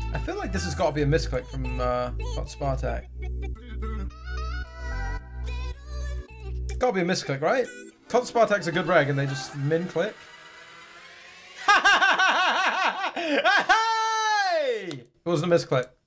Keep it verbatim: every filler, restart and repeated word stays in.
I feel like this has got to be a misclick from uh, Spartak. Got to be a misclick, right? Cont Spartak's a good reg, and they just min click. It wasn't a misclick.